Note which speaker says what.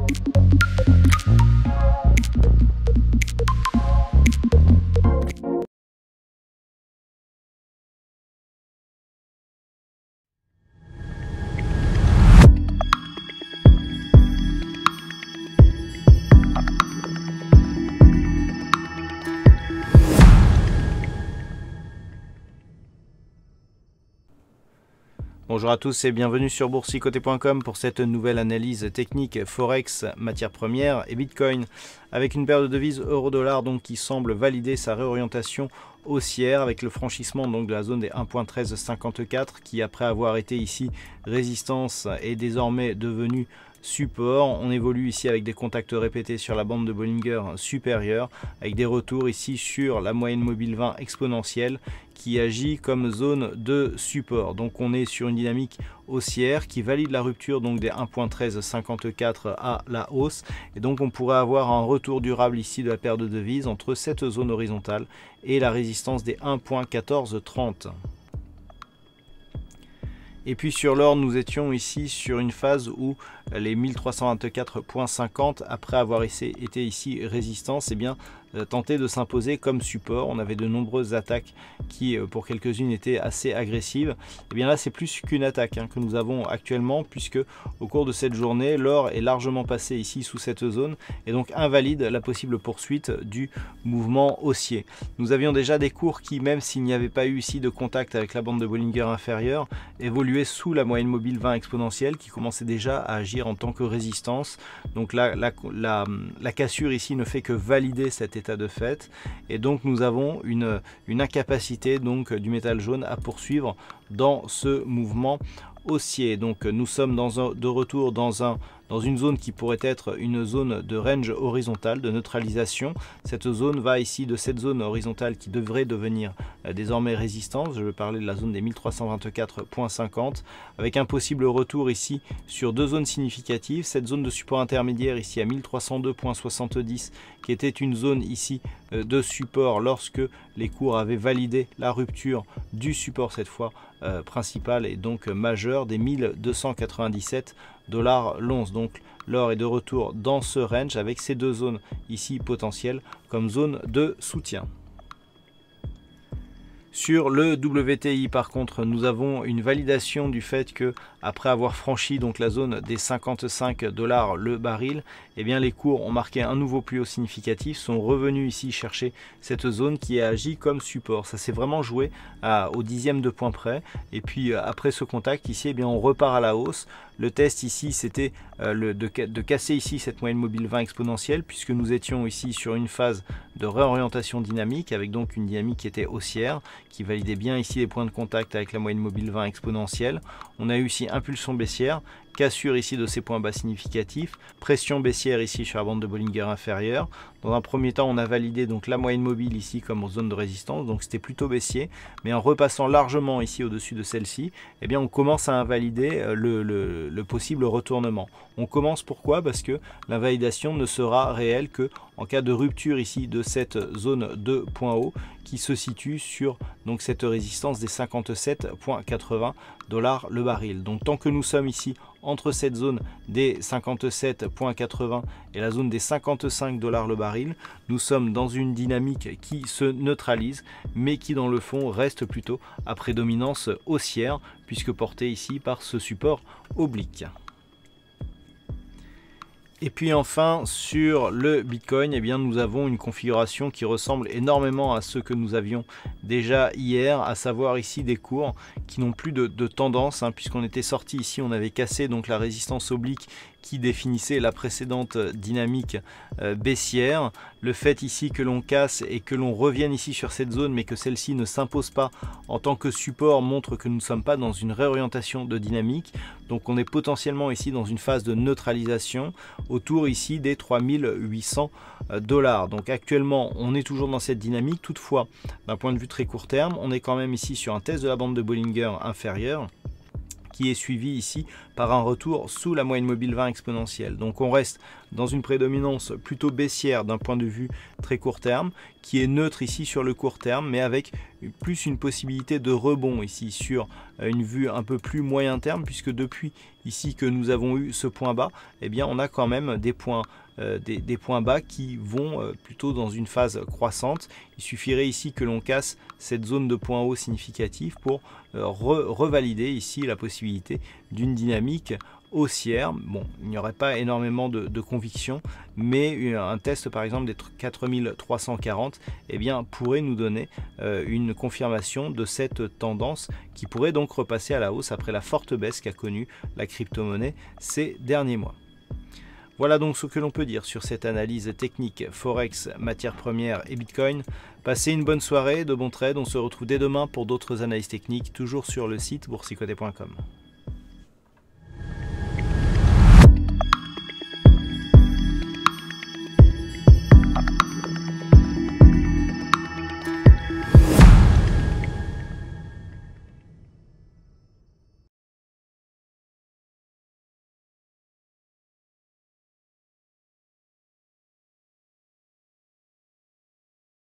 Speaker 1: Bonjour à tous et bienvenue sur boursicoté.com pour cette nouvelle analyse technique Forex, matières premières et Bitcoin avec une paire de devises euro-dollar donc qui semble valider sa réorientation haussière avec le franchissement donc de la zone des 1.1354 qui après avoir été ici résistance est désormais devenu support. On évolue ici avec des contacts répétés sur la bande de Bollinger supérieure avec des retours ici sur la moyenne mobile 20 exponentielle qui agit comme zone de support. Donc on est sur une dynamique haussière qui valide la rupture donc des 1.1354 à la hausse et donc on pourrait avoir un retour durable ici de la paire de devises entre cette zone horizontale et la résistance des 1.1430. Et puis sur l'or, nous étions ici sur une phase où les 1324.50, après avoir été ici résistance, eh bien, tentaient de s'imposer comme support. On avait de nombreuses attaques qui, pour quelques-unes, étaient assez agressives. Et bien là, c'est plus qu'une attaque que nous avons actuellement, puisque au cours de cette journée, l'or est largement passé ici sous cette zone et donc invalide la possible poursuite du mouvement haussier. Nous avions déjà des cours qui, même s'il n'y avait pas eu ici de contact avec la bande de Bollinger inférieure, évoluaient sous la moyenne mobile 20 exponentielle qui commençait déjà à agir en tant que résistance. Donc là, la cassure ici ne fait que valider cet état de fait et donc nous avons une incapacité donc du métal jaune à poursuivre dans ce mouvement haussier. Donc nous sommes de retour dans une zone qui pourrait être une zone de range horizontale, de neutralisation. Cette zone va ici de cette zone horizontale qui devrait devenir désormais résistance. Je vais parler de la zone des 1324.50 avec un possible retour ici sur deux zones significatives. Cette zone de support intermédiaire ici à 1302.70 qui était une zone ici de support lorsque les cours avaient validé la rupture du support cette fois principal et donc majeur des 1297 $ l'once. Donc l'or est de retour dans ce range avec ces deux zones ici potentielles comme zone de soutien. Sur le WTI par contre, nous avons une validation du fait que après avoir franchi donc la zone des 55 $ le baril, eh bien les cours ont marqué un nouveau plus haut significatif, sont revenus ici chercher cette zone qui a agi comme support. Ça s'est vraiment joué au dixième de point près. Et puis après ce contact ici, eh bien on repart à la hausse. Le test ici, c'était de casser ici cette moyenne mobile 20 exponentielle puisque nous étions ici sur une phase de réorientation dynamique avec donc une dynamique qui était haussière, qui validait bien ici les points de contact avec la moyenne mobile 20 exponentielle. On a eu ici impulsion baissière, cassure ici de ces points bas significatifs, pression baissière ici sur la bande de Bollinger inférieure. Dans un premier temps, on a validé donc la moyenne mobile ici comme zone de résistance, donc c'était plutôt baissier, mais en repassant largement ici au-dessus de celle-ci, eh bien on commence à invalider le possible retournement. On commence pourquoi? Parce que l'invalidation ne sera réelle que en cas de rupture ici de cette zone de point haut qui se situe sur donc cette résistance des 57,80 $ le baril. Donc tant que nous sommes ici entre cette zone des 57,80 et la zone des 55 $ le baril, nous sommes dans une dynamique qui se neutralise mais qui dans le fond reste plutôt à prédominance haussière puisque portée ici par ce support oblique. Et puis enfin sur le Bitcoin, eh bien, nous avons une configuration qui ressemble énormément à ce que nous avions déjà hier, à savoir ici des cours qui n'ont plus de tendance, puisqu'on était sorti ici, on avait cassé donc la résistance oblique qui définissait la précédente dynamique baissière. Le fait ici que l'on casse et que l'on revienne ici sur cette zone mais que celle-ci ne s'impose pas en tant que support montre que nous ne sommes pas dans une réorientation de dynamique. Donc on est potentiellement ici dans une phase de neutralisation autour ici des 3800 $. Donc actuellement on est toujours dans cette dynamique, toutefois d'un point de vue très court terme, on est quand même ici sur un test de la bande de Bollinger inférieure qui est suivi ici par un retour sous la moyenne mobile 20 exponentielle. Donc on reste dans une prédominance plutôt baissière d'un point de vue très court terme, qui est neutre ici sur le court terme, mais avec plus une possibilité de rebond ici sur une vue un peu plus moyen terme, puisque depuis ici que nous avons eu ce point bas, eh bien on a quand même des points bas qui vont plutôt dans une phase croissante. Il suffirait ici que l'on casse cette zone de point haut significatif pour revalider ici la possibilité d'une dynamique haussière. Bon, il n'y aurait pas énormément de conviction, mais un test par exemple des 4340 eh bien, pourrait nous donner une confirmation de cette tendance qui pourrait donc repasser à la hausse après la forte baisse qu'a connue la crypto-monnaie ces derniers mois. Voilà donc ce que l'on peut dire sur cette analyse technique Forex, matières premières et Bitcoin. Passez une bonne soirée, de bons trades. On se retrouve dès demain pour d'autres analyses techniques, toujours sur le site boursicoté.com.